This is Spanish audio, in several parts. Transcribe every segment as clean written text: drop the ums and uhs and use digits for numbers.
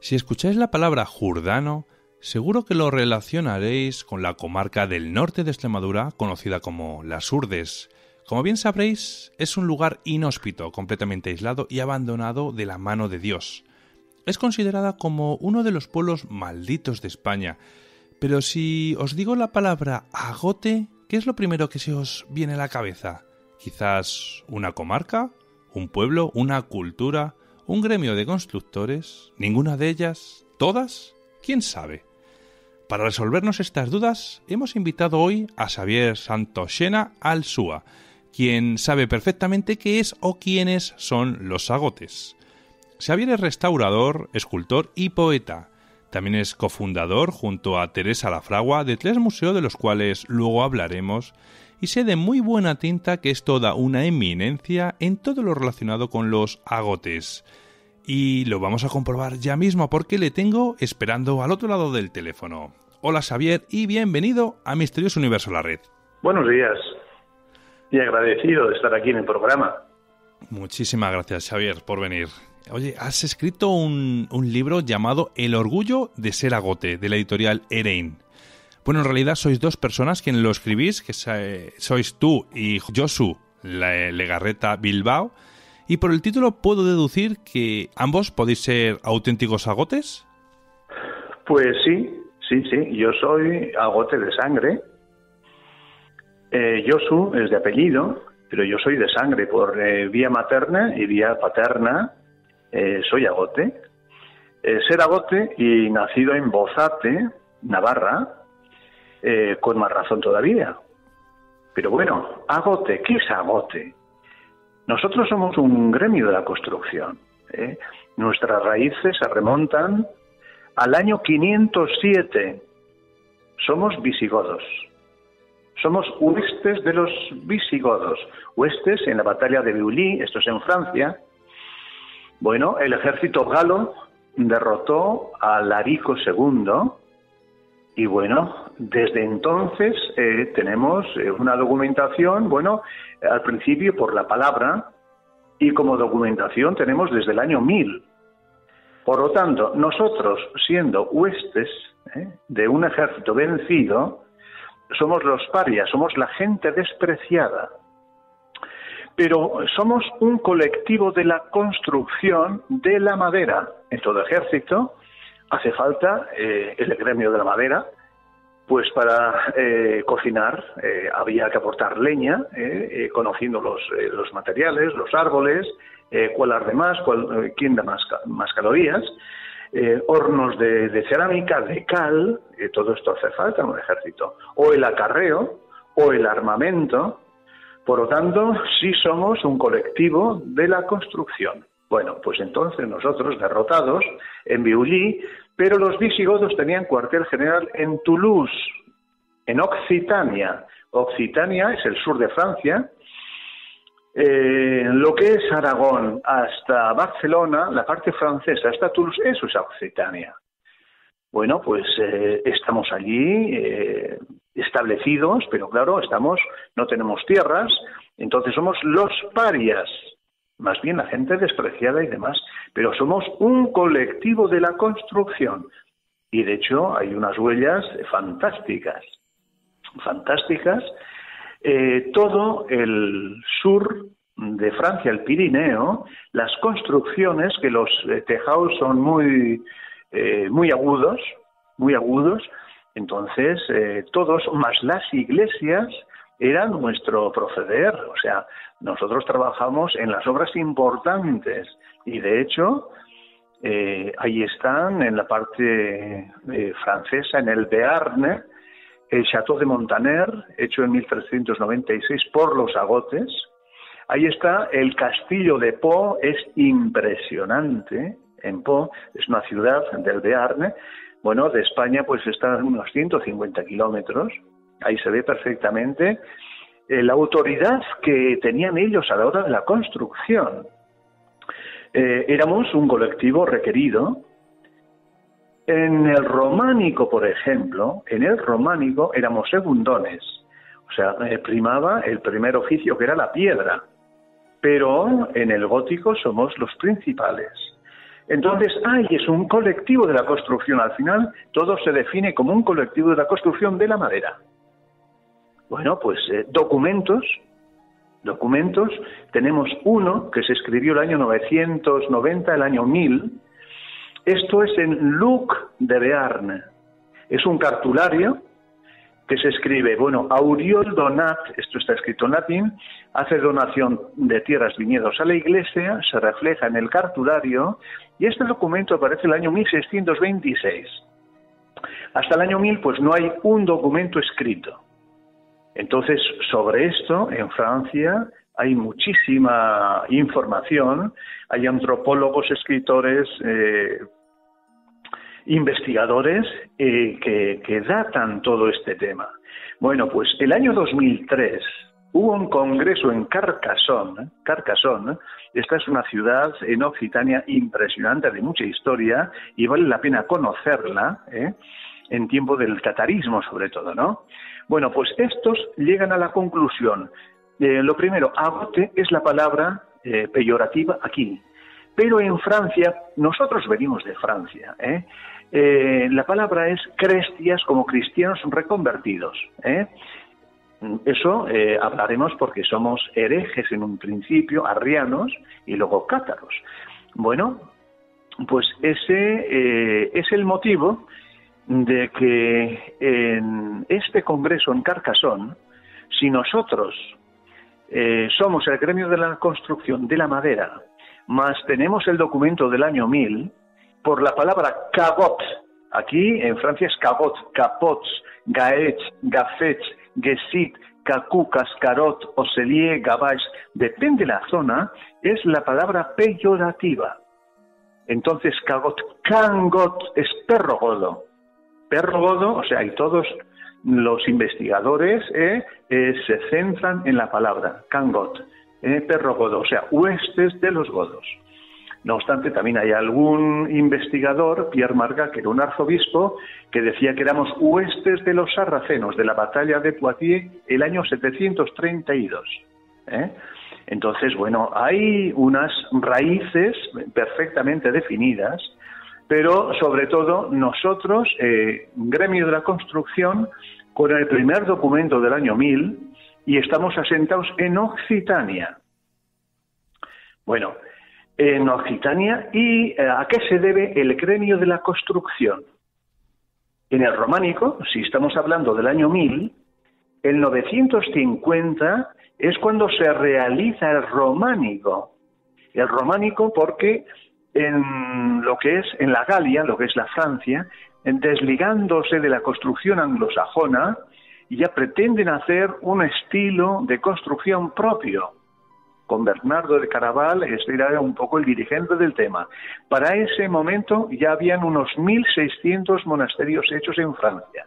Si escucháis la palabra Jurdano, seguro que lo relacionaréis con la comarca del norte de Extremadura, conocida como Las Urdes. Como bien sabréis, es un lugar inhóspito, completamente aislado y abandonado de la mano de Dios. Es considerada como uno de los pueblos malditos de España. Pero si os digo la palabra agote, ¿qué es lo primero que se os viene a la cabeza? ¿Quizás una comarca? ¿Un pueblo? ¿Una cultura? ¿Un gremio de constructores? ¿Ninguna de ellas? ¿Todas? ¿Quién sabe? Para resolvernos estas dudas, hemos invitado hoy a Xavier Santoxena Alsúa, quien sabe perfectamente qué es o quiénes son los agotes. Xavier es restaurador, escultor y poeta. También es cofundador, junto a Teresa Lafragua, de 3 museos de los cuales luego hablaremos, y sé de muy buena tinta que es toda una eminencia en todo lo relacionado con los agotes. Y lo vamos a comprobar ya mismo porque le tengo esperando al otro lado del teléfono. Hola Xavier y bienvenido a Misterioso Universo La Red. Buenos días y agradecido de estar aquí en el programa. Muchísimas gracias Xavier por venir. Oye, has escrito un libro llamado El orgullo de ser agote, de la editorial Erein. Bueno, en realidad sois 2 personas quienes lo escribís, que sois tú y Josu Legarreta Bilbao, y por el título puedo deducir que ambos podéis ser auténticos agotes. Pues sí, yo soy agote de sangre. Josu es de apellido, pero yo soy de sangre por vía materna y vía paterna. Soy agote. Ser agote y nacido en Bozate, Navarra, con más razón todavía. Pero bueno, agote, ¿qué es agote? Nosotros somos un gremio de la construcción. Nuestras raíces se remontan al año 507. Somos visigodos. Somos huestes de los visigodos. Huestes en la batalla de Beulí, esto es en Francia. Bueno, el ejército galo derrotó a Larico II y bueno, desde entonces tenemos una documentación, bueno, al principio por la palabra y como documentación tenemos desde el año 1000. Por lo tanto, nosotros siendo huestes de un ejército vencido, somos los parias, somos la gente despreciada. Pero somos un colectivo de la construcción de la madera. En todo ejército hace falta el gremio de la madera, pues para cocinar había que aportar leña, conociendo los materiales, los árboles, cuál arde más, quién da más calorías, hornos de cerámica, de cal, todo esto hace falta en un ejército, o el acarreo, o el armamento. Por lo tanto, sí somos un colectivo de la construcción. Bueno, pues entonces nosotros derrotados en Beulí, pero los visigodos tenían cuartel general en Toulouse, en Occitania. Occitania es el sur de Francia. Lo que es Aragón hasta Barcelona, la parte francesa hasta Toulouse, eso es Occitania. Bueno, pues estamos allí establecidos, pero claro, no tenemos tierras, entonces somos los parias, más bien la gente despreciada y demás, pero somos un colectivo de la construcción. Y de hecho hay unas huellas fantásticas. Todo el sur de Francia, el Pirineo, las construcciones, que los tejados son muy agudos, entonces todos, más las iglesias, eran nuestro proceder. O sea, nosotros trabajamos en las obras importantes y de hecho ahí están en la parte francesa, en el Béarn, el Château de Montaner, hecho en 1396 por los agotes. Ahí está el castillo de Pau, es impresionante. En Pau es una ciudad del Béarn, bueno, de España pues está a unos 150 kilómetros. Ahí se ve perfectamente la autoridad que tenían ellos a la hora de la construcción. Éramos un colectivo requerido. En el románico, por ejemplo, éramos segundones. O sea, primaba el primer oficio, que era la piedra. Pero en el gótico somos los principales. Entonces, es un colectivo de la construcción. Al final, todo se define como un colectivo de la construcción de la madera. Bueno, pues documentos, tenemos uno que se escribió el año 990, el año 1000. Esto es en Luc de Bearn. Es un cartulario que se escribe, Auriol donat, esto está escrito en latín, hace donación de tierras, viñedos a la Iglesia, se refleja en el cartulario, y este documento aparece en el año 1626. Hasta el año 1000, pues no hay un documento escrito. Entonces, sobre esto, en Francia, hay muchísima información, hay antropólogos, escritores, investigadores que datan todo este tema. Bueno, pues el año 2003 hubo un congreso en Carcassonne. Esta es una ciudad en Occitania impresionante, de mucha historia, y vale la pena conocerla, en tiempo del catarismo sobre todo, ¿no? Bueno, pues estos llegan a la conclusión. Lo primero, agote es la palabra peyorativa aquí. Pero en Francia, nosotros venimos de Francia, la palabra es crestias, como cristianos reconvertidos. Eso hablaremos porque somos herejes en un principio, arrianos, y luego cátaros. Bueno, pues ese es el motivo de que en este congreso en Carcassonne, si nosotros somos el gremio de la construcción de la madera, más tenemos el documento del año 1000, por la palabra cagot, aquí en Francia es cagot, capots, gaets, gafets, gesit, cacú, cascarot, oselier, gabais, depende de la zona, es la palabra peyorativa. Entonces cagot, cangot es perro godo. Perro godo, o sea, y todos los investigadores se centran en la palabra, cangot, perro godo, o sea, huestes de los godos. No obstante, también hay algún investigador, Pierre Marga, que era un arzobispo, que decía que éramos huestes de los sarracenos de la batalla de Poitiers el año 732. Entonces, hay unas raíces perfectamente definidas, pero sobre todo nosotros, gremio de la construcción, con el primer documento del año 1000, y estamos asentados en Occitania. En Occitania, ¿y a qué se debe el gremio de la construcción? En el románico, si estamos hablando del año 1000, el 950 es cuando se realiza el románico. El románico porque en lo que es en la Galia, lo que es la Francia, desligándose de la construcción anglosajona, ya pretenden hacer un estilo de construcción propio. Con Bernardo de Caraval, este era un poco el dirigente del tema. Para ese momento ya habían unos 1.600 monasterios hechos en Francia.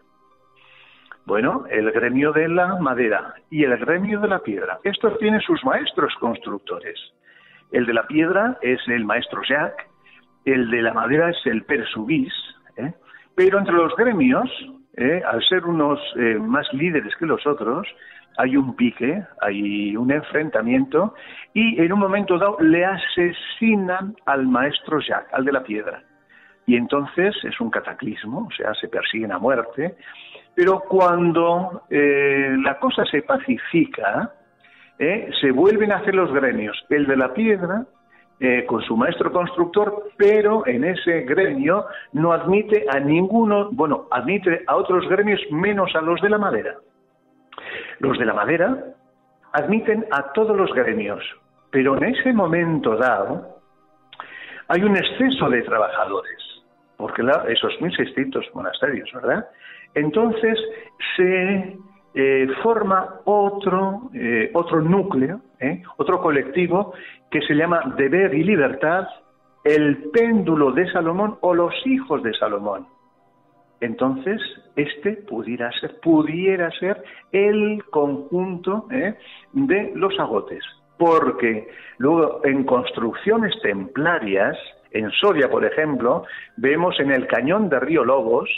El gremio de la madera y el gremio de la piedra. Estos tienen sus maestros constructores. El de la piedra es el maestro Jacques, el de la madera es el Pere Subís, pero entre los gremios, al ser unos más líderes que los otros, hay un pique, hay un enfrentamiento, y en un momento dado le asesinan al maestro Jacques, al de la piedra. Y entonces es un cataclismo, o sea, se persiguen a muerte, pero cuando la cosa se pacifica, se vuelven a hacer los gremios. El de la piedra, con su maestro constructor, pero en ese gremio no admite a ninguno, admite a otros gremios menos a los de la madera. Los de la madera admiten a todos los gremios, pero en ese momento dado hay un exceso de trabajadores, porque esos 1.600 monasterios, ¿verdad? Entonces se forma otro núcleo, otro colectivo que se llama Deber y Libertad, el péndulo de Salomón o los hijos de Salomón. Entonces, pudiera ser el conjunto de los agotes, porque luego en construcciones templarias, en Soria, por ejemplo, vemos en el cañón de Río Lobos,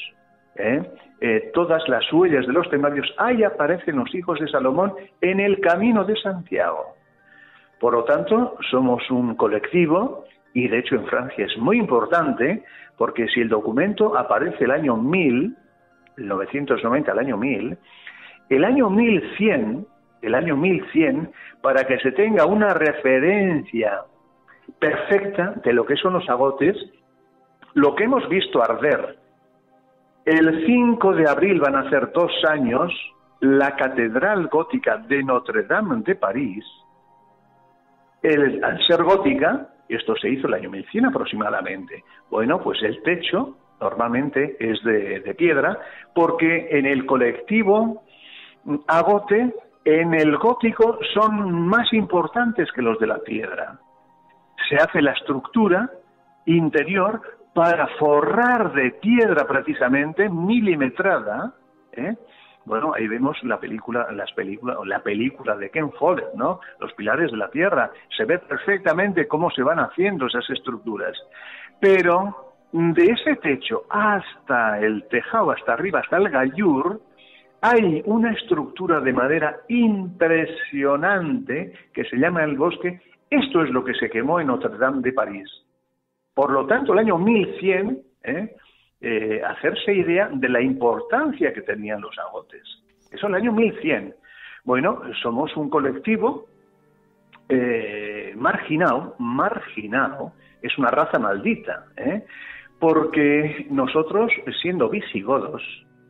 todas las huellas de los templarios, ahí aparecen los hijos de Salomón en el camino de Santiago. Por lo tanto, somos un colectivo y de hecho en Francia es muy importante, porque si el documento aparece el año 1000, el 990, el año 1100, para que se tenga una referencia perfecta de lo que son los agotes, lo que hemos visto arder. El 5 de abril van a ser 2 años, la Catedral Gótica de Notre Dame de París. Al ser gótica, esto se hizo el año 1100 aproximadamente, bueno, pues el techo normalmente es de piedra, porque en el colectivo agote, en el gótico, son más importantes que los de la piedra. Se hace la estructura interior para forrar de piedra precisamente, milimetrada, ¿eh? Bueno, ahí vemos la película de Ken Follett, ¿no? Los pilares de la tierra. Se ve perfectamente cómo se van haciendo esas estructuras. Pero de ese techo hasta el tejado, hasta arriba, hasta el gallur, hay una estructura de madera impresionante que se llama el bosque. Esto es lo que se quemó en Notre Dame de París. Por lo tanto, el año 1100, hacerse idea de la importancia que tenían los agotes. Eso en el año 1100. Bueno, somos un colectivo marginado, es una raza maldita, porque nosotros, siendo visigodos,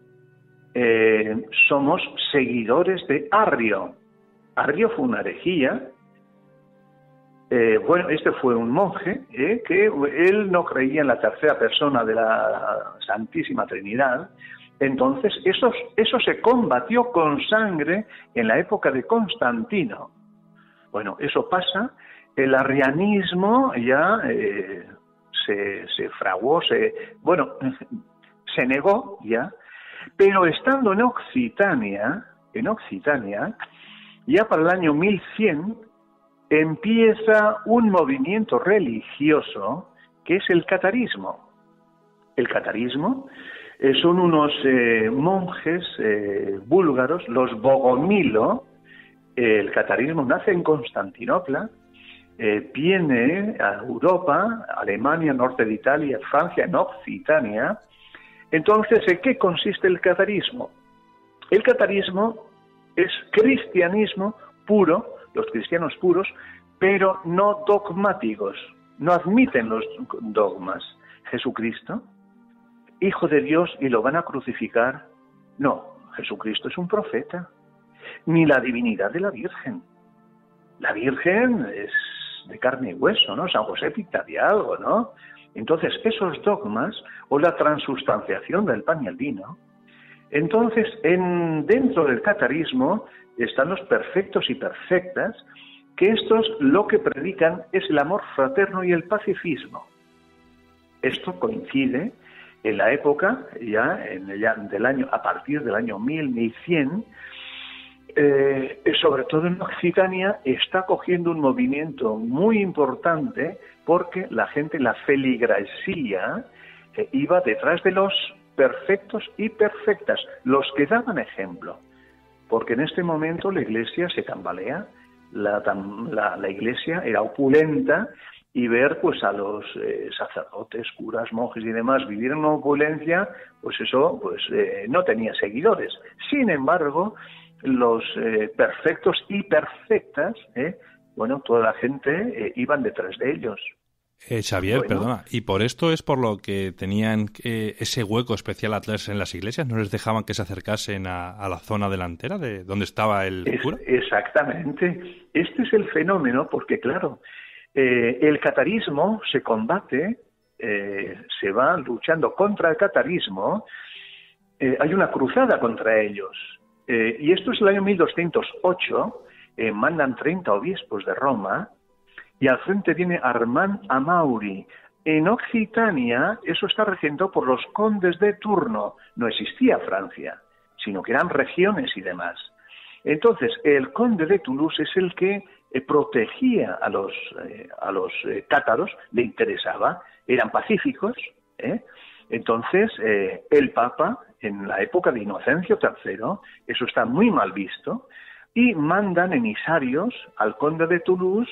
somos seguidores de Arrio. Arrio fue una herejía. Bueno, este fue un monje que él no creía en la tercera persona de la Santísima Trinidad. Entonces, eso se combatió con sangre en la época de Constantino. Bueno, eso pasa, el arrianismo ya se fraguó, se negó ya, pero estando en Occitania, ya para el año 1100, empieza un movimiento religioso que es el catarismo. El catarismo son unos monjes búlgaros, los Bogomilo. El catarismo nace en Constantinopla, viene a Europa, Alemania, norte de Italia, Francia, en Occitania. Entonces, ¿en qué consiste el catarismo? El catarismo es cristianismo puro, los cristianos puros, pero no dogmáticos, no admiten los dogmas. Jesucristo, Hijo de Dios, y lo van a crucificar. No, Jesucristo es un profeta, ni la divinidad de la Virgen. La Virgen es de carne y hueso, ¿no? San José pinta de algo, ¿no? Entonces, esos dogmas, o la transustanciación del pan y el vino, entonces, dentro del catarismo están los perfectos y perfectas, que estos lo que predican es el amor fraterno y el pacifismo. Esto coincide en la época, a partir del año 1100, sobre todo en Occitania, está cogiendo un movimiento muy importante, porque la feligrasía, iba detrás de los perfectos y perfectas, los que daban ejemplo. Porque en este momento la Iglesia se tambalea, la Iglesia era opulenta, y ver pues a los sacerdotes, curas, monjes y demás vivir en una opulencia, pues eso no tenía seguidores. Sin embargo, los perfectos y perfectas, toda la gente iban detrás de ellos. Xavier, perdona, ¿y por esto es por lo que tenían ese hueco especial atrás en las iglesias? ¿No les dejaban que se acercasen a la zona delantera de donde estaba el cura? Exactamente. Este es el fenómeno, porque claro, el catarismo se combate, se va luchando contra el catarismo, hay una cruzada contra ellos. Y esto es el año 1208, mandan 30 obispos de Roma, y al frente viene Armand Amaury. En Occitania, eso está regentado por los condes de turno. No existía Francia, sino que eran regiones y demás. Entonces, el conde de Toulouse es el que protegía a los cátaros, le interesaba, eran pacíficos. Entonces, el Papa, en la época de Inocencio III, eso está muy mal visto, y mandan emisarios al conde de Toulouse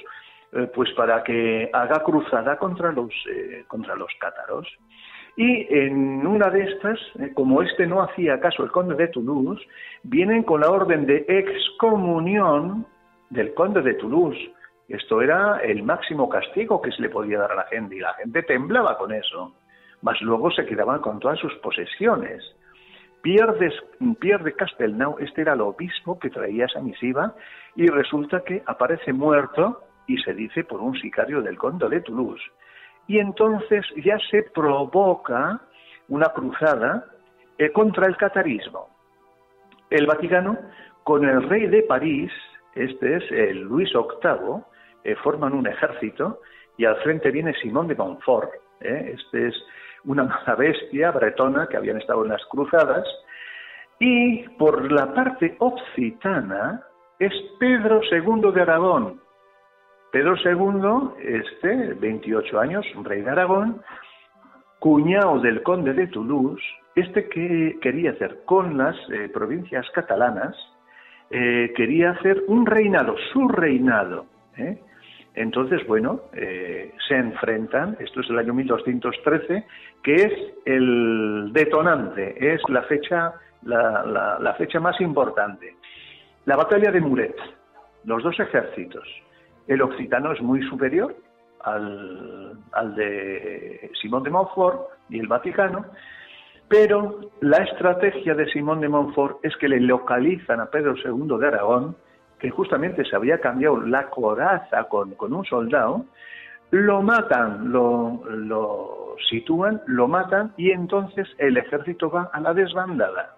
pues para que haga cruzada contra los cátaros. Y en una de estas, como no hacía caso el conde de Toulouse, vienen con la orden de excomunión del conde de Toulouse. Esto era el máximo castigo que se le podía dar a la gente, y la gente temblaba con eso. Mas luego se quedaban con todas sus posesiones. Pierre de Castelnau, este era el obispo que traía esa misiva, y resulta que aparece muerto, y se dice por un sicario del conde de Toulouse. Y entonces ya se provoca una cruzada contra el catarismo. El Vaticano, con el rey de París, este es el Luis VIII, forman un ejército, y al frente viene Simón de Montfort. Este es una mala bestia bretona que habían estado en las cruzadas. Y por la parte occitana es Pedro II de Aragón. Pedro II, 28 años, rey de Aragón, cuñado del conde de Toulouse, que quería hacer con las provincias catalanas, quería hacer un reinado, su reinado. Entonces, bueno, se enfrentan, esto es el año 1213, que es el detonante, es la fecha, la fecha más importante. La batalla de Muret, los dos ejércitos. El occitano es muy superior al de Simón de Montfort y el Vaticano, pero la estrategia de Simón de Montfort es que le localizan a Pedro II de Aragón, que justamente se había cambiado la coraza con un soldado, lo matan, lo sitúan, lo matan, y entonces el ejército va a la desbandada.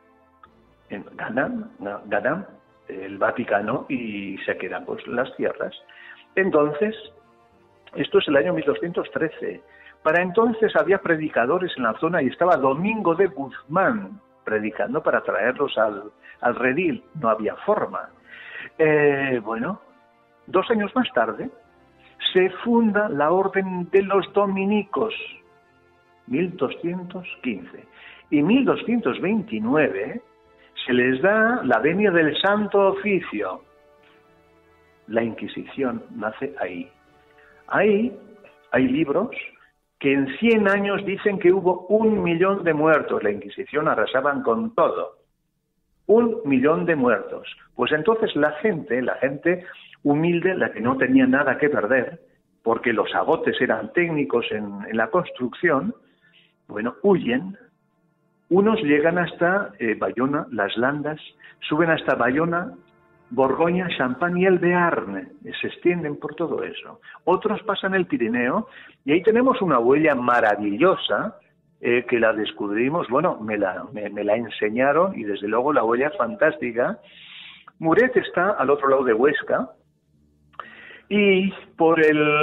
Ganan el Vaticano y se quedan pues las tierras. Entonces, esto es el año 1213. Para entonces había predicadores en la zona y estaba Domingo de Guzmán predicando para traerlos al redil. No había forma. Bueno, 2 años más tarde se funda la Orden de los Dominicos, 1215. Y 1229 se les da la venia del Santo Oficio. La Inquisición nace ahí. Ahí hay libros que en 100 años dicen que hubo 1 millón de muertos. La Inquisición arrasaban con todo. 1 millón de muertos. Pues entonces la gente humilde, la que no tenía nada que perder, porque los agotes eran técnicos en la construcción, bueno, huyen. Unos llegan hasta Bayona, las Landas, suben hasta Bayona, Borgoña, Champagne y el Bearne, se extienden por todo eso. Otros pasan el Pirineo, y ahí tenemos una huella maravillosa, que la descubrimos, bueno, me la enseñaron, y desde luego la huella es fantástica. Muret está al otro lado de Huesca, y por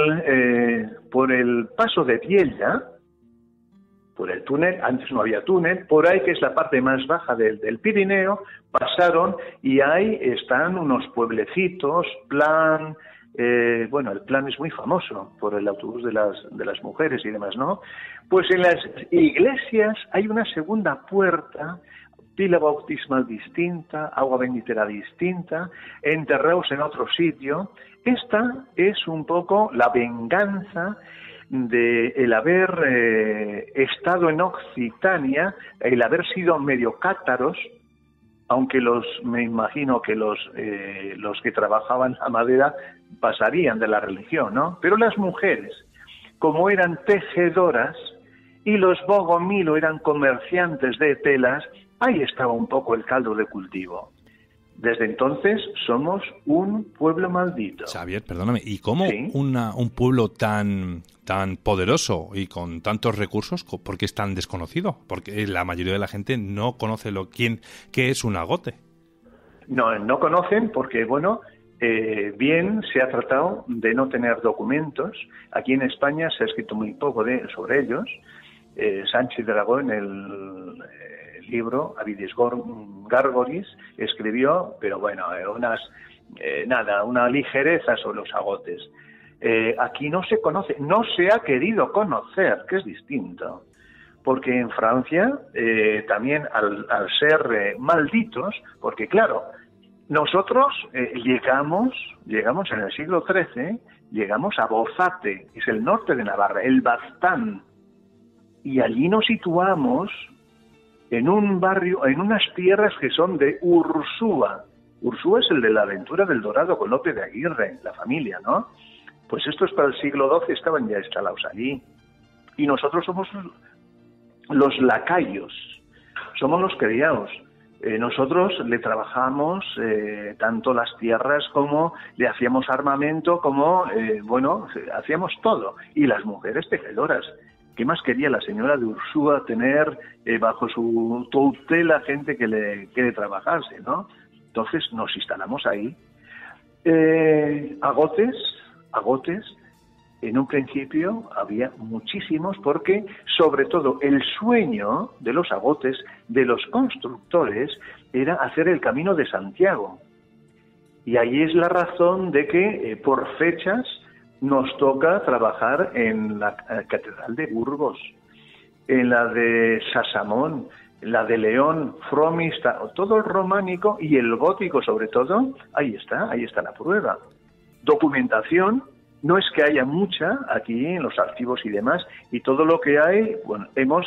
el paso de Biella, por el túnel, antes no había túnel, por ahí, que es la parte más baja del Pirineo, pasaron, y ahí están unos pueblecitos, Plan, bueno, el Plan es muy famoso por el autobús de las mujeres y demás, ¿no? Pues en las iglesias hay una segunda puerta, pila bautismal distinta, agua benditera distinta, enterrados en otro sitio. Esta es un poco la venganza de el haber estado en Occitania, el haber sido medio cátaros, aunque me imagino que los que trabajaban la madera pasarían de la religión, ¿no? Pero las mujeres, como eran tejedoras, y los Bogomilo eran comerciantes de telas, ahí estaba un poco el caldo de cultivo. Desde entonces somos un pueblo maldito. Xavier, perdóname, ¿y cómo ¿Sí? un pueblo tan poderoso y con tantos recursos, por qué es tan desconocido? Porque la mayoría de la gente no conoce qué es un agote. No conocen porque, bueno, bien se ha tratado de no tener documentos. Aquí en España se ha escrito muy poco sobre ellos. Sánchez de Aragón, el libro Avidis Gárgolis, escribió, pero bueno, una ligereza sobre los agotes. Aquí no se conoce, no se ha querido conocer, que es distinto, porque en Francia también al ser malditos, porque claro, nosotros llegamos en el siglo XIII llegamos a Bozate, es el norte de Navarra, el Baztán, y allí nos situamos en un barrio, en unas tierras que son de Ursúa. Ursúa es el de la aventura del Dorado con Lope de Aguirre, la familia, ¿no? Pues estos para el siglo XII estaban ya instalados allí. Y nosotros somos los lacayos, somos los criados. Nosotros le trabajamos tanto las tierras como le hacíamos armamento, como, hacíamos todo. Y las mujeres tejedoras. ¿Qué más quería la señora de Ursúa tener bajo su tutela gente que le trabajase, ¿no? Entonces nos instalamos ahí. Agotes, en un principio había muchísimos porque, sobre todo, el sueño de los agotes, de los constructores, era hacer el Camino de Santiago. Y ahí es la razón de que, por fechas, nos toca trabajar en la Catedral de Burgos, en la de Sasamón, la de León, Fromista, todo el románico y el gótico sobre todo. Ahí está la prueba. Documentación, no es que haya mucha aquí en los archivos y demás, y todo lo que hay, bueno, hemos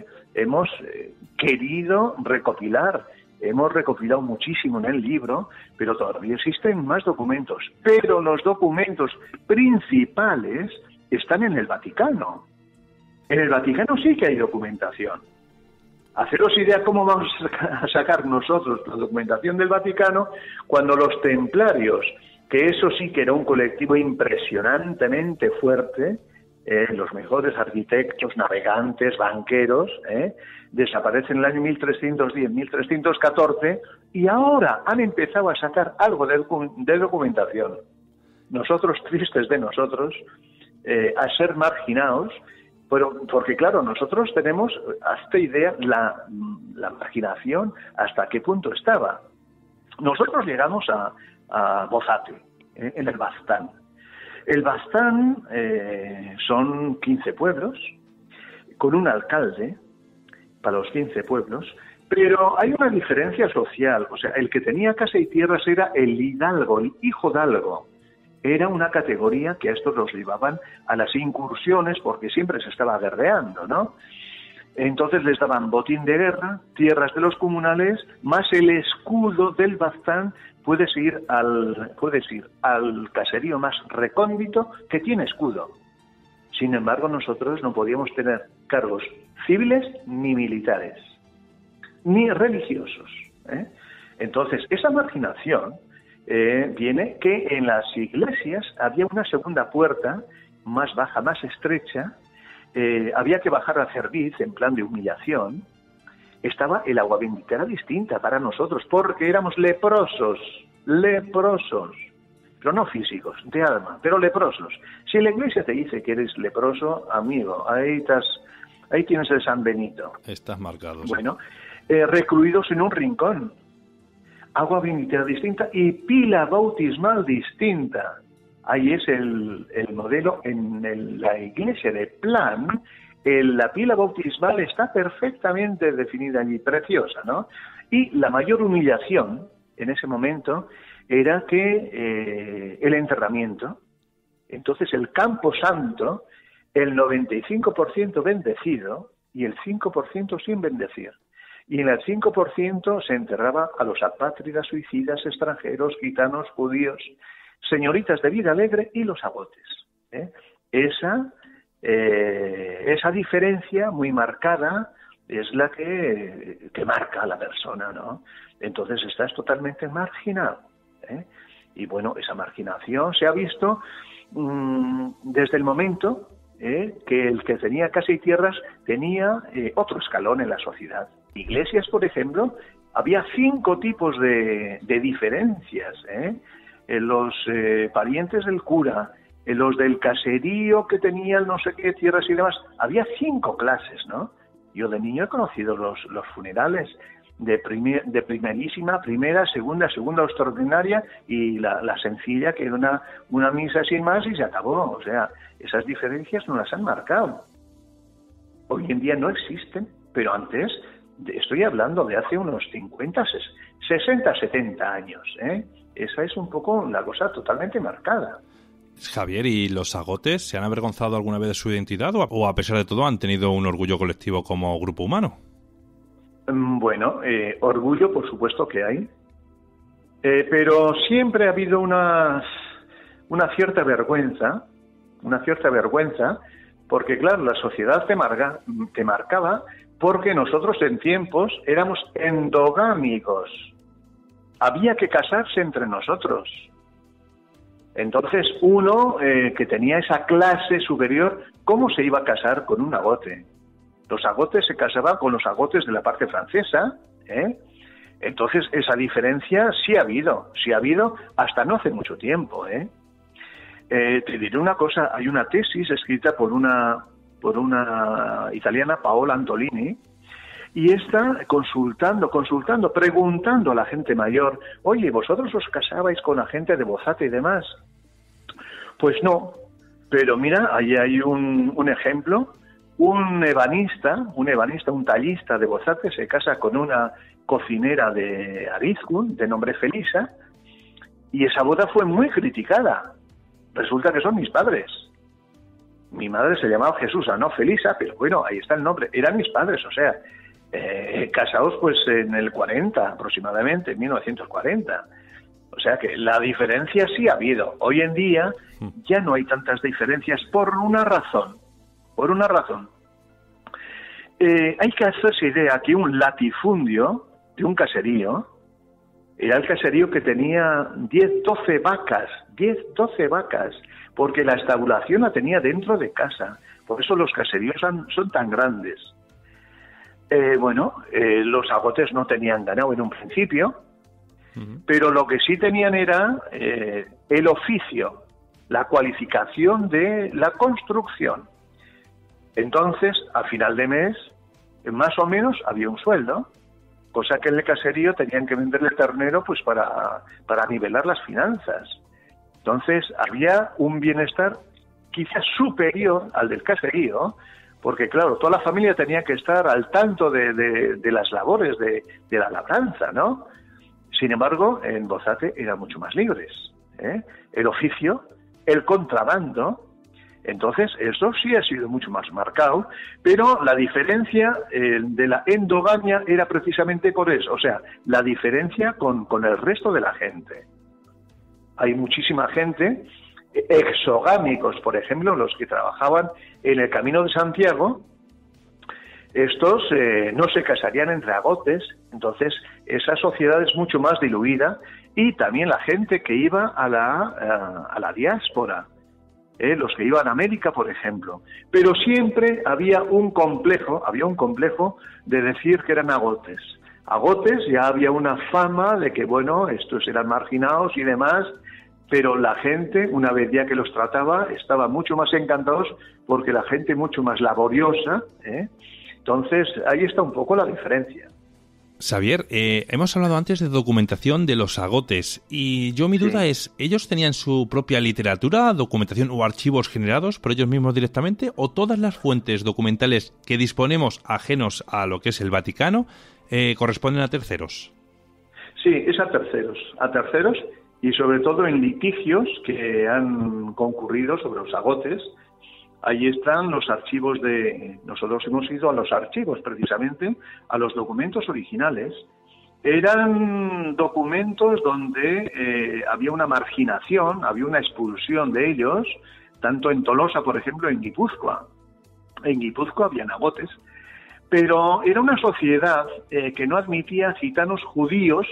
querido recopilar. Hemos recopilado muchísimo en el libro, pero todavía existen más documentos. Pero los documentos principales están en el Vaticano. En el Vaticano sí que hay documentación. Haceros idea cómo vamos a sacar nosotros la documentación del Vaticano cuando los templarios, que eso sí que era un colectivo impresionantemente fuerte, los mejores arquitectos, navegantes, banqueros, desaparecen en el año 1310, 1314, y ahora han empezado a sacar algo de documentación. Nosotros, tristes de nosotros, a ser marginados, pero porque claro, nosotros tenemos hasta idea la marginación, hasta qué punto estaba. Nosotros llegamos a Bozate, en el Baztán. El Baztán son 15 pueblos, con un alcalde para los 15 pueblos, pero hay una diferencia social. O sea, el que tenía casa y tierras era el hidalgo, el hijo hidalgo. Era una categoría que a estos los llevaban a las incursiones porque siempre se estaba guerreando, ¿no? Entonces les daban botín de guerra, tierras de los comunales, más el escudo del Baztán. Puedes ir al caserío más recóndito que tiene escudo. Sin embargo, nosotros no podíamos tener cargos civiles ni militares, ni religiosos. Entonces, esa marginación viene que en las iglesias había una segunda puerta, más baja, más estrecha. Había que bajar a cerviz en plan de humillación. Estaba el agua bendita, era distinta para nosotros, porque éramos leprosos, pero no físicos, de alma, pero leprosos. Si la iglesia te dice que eres leproso, amigo, ahí tienes el San Benito. Estás marcado. Bueno, recluidos en un rincón, agua bendita distinta y pila bautismal distinta. Ahí es el modelo en la iglesia de Plan. La pila bautismal está perfectamente definida allí, preciosa, ¿no? Y la mayor humillación en ese momento era que el enterramiento. Entonces el campo santo, el 95% bendecido y el 5% sin bendecir. Y en el 5% se enterraba a los apátridas, suicidas, extranjeros, gitanos, judíos, señoritas de vida alegre y los agotes. Esa diferencia muy marcada es la que marca a la persona, ¿no? Entonces estás totalmente marginado. Y bueno, esa marginación se ha visto desde el momento que el que tenía casa y tierras tenía otro escalón en la sociedad. Iglesias, por ejemplo, había 5 tipos de diferencias. Los parientes del cura, los del caserío que tenían no sé qué tierras y demás, había 5 clases, ¿no? Yo de niño he conocido los funerales de primerísima, primera, segunda extraordinaria y la sencilla, que era una misa sin más y se acabó. O sea, esas diferencias no las han marcado. Hoy en día no existen, pero antes, estoy hablando de hace unos 50, 60, 70 años, Esa es un poco la cosa totalmente marcada. Javier, ¿y los agotes se han avergonzado alguna vez de su identidad o a pesar de todo han tenido un orgullo colectivo como grupo humano? Bueno, orgullo por supuesto que hay, pero siempre ha habido una cierta vergüenza, porque claro, la sociedad te marcaba porque nosotros en tiempos éramos endogámicos, había que casarse entre nosotros. Entonces uno que tenía esa clase superior, ¿cómo se iba a casar con un agote? Los agotes se casaban con los agotes de la parte francesa, ¿eh? Entonces esa diferencia sí ha habido hasta no hace mucho tiempo, ¿eh? Te diré una cosa, hay una tesis escrita por una italiana, Paola Antolini, y está consultando, preguntando a la gente mayor, oye, ¿vosotros os casabais con la gente de Bozzate y demás? Pues no, pero mira, ahí hay un ejemplo, un ebanista, un tallista de Bozzate se casa con una cocinera de Arizkun, de nombre Felisa, y esa boda fue muy criticada. Resulta que son mis padres. Mi madre se llamaba Jesús, no Felisa, pero bueno, ahí está el nombre. Eran mis padres, o sea, casados pues en el 40 aproximadamente, en 1940. O sea que la diferencia sí ha habido. Hoy en día ya no hay tantas diferencias por una razón. Hay que hacerse idea que un latifundio de un caserío era el caserío que tenía 12 vacas, porque la estabulación la tenía dentro de casa. Por eso los caseríos son tan grandes. Los agotes no tenían ganado en un principio, pero lo que sí tenían era el oficio, la cualificación de la construcción. Entonces, a final de mes, más o menos había un sueldo, cosa que en el caserío tenían que vender el ternero pues para nivelar las finanzas. Entonces, había un bienestar quizás superior al del caserío, porque claro, toda la familia tenía que estar al tanto de las labores de la labranza, ¿no? Sin embargo, en Bozzate eran mucho más libres, ¿eh? El oficio, el contrabando. Entonces, eso sí ha sido mucho más marcado, pero la diferencia de la endogamia era precisamente por eso, o sea, la diferencia con el resto de la gente. Hay muchísima gente, exogámicos, por ejemplo, los que trabajaban en el Camino de Santiago, estos no se casarían entre agotes, entonces esa sociedad es mucho más diluida, y también la gente que iba a la diáspora, los que iban a América, por ejemplo. Pero siempre había un complejo de decir que eran agotes. Agotes, ya había una fama de que, bueno, estos eran marginados y demás, pero la gente, una vez ya que los trataba, estaba mucho más encantados porque la gente mucho más laboriosa, ¿eh? Entonces, ahí está un poco la diferencia. Xavier, hemos hablado antes de documentación de los agotes y mi duda es, ¿ellos tenían su propia literatura, documentación o archivos generados por ellos mismos directamente o todas las fuentes documentales que disponemos ajenos a lo que es el Vaticano corresponden a terceros? Sí, es a terceros y sobre todo en litigios que han concurrido sobre los agotes. Ahí están los archivos nosotros hemos ido a los archivos precisamente, a los documentos originales. Eran documentos donde había una marginación, había una expulsión de ellos, tanto en Tolosa, por ejemplo, en Guipúzcoa. En Guipúzcoa habían agotes, pero era una sociedad que no admitía gitanos judíos,